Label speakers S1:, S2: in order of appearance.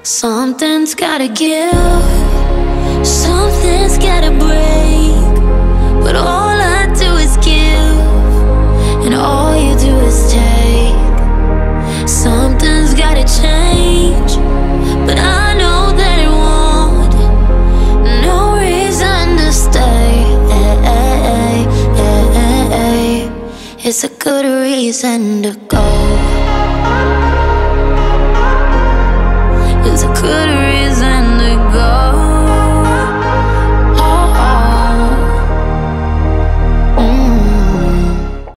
S1: Something's gotta give, something's gotta break. But all I do is give, and all you do is take. Something's gotta change, but I know that it won't. No reason to stay. It's a good reason to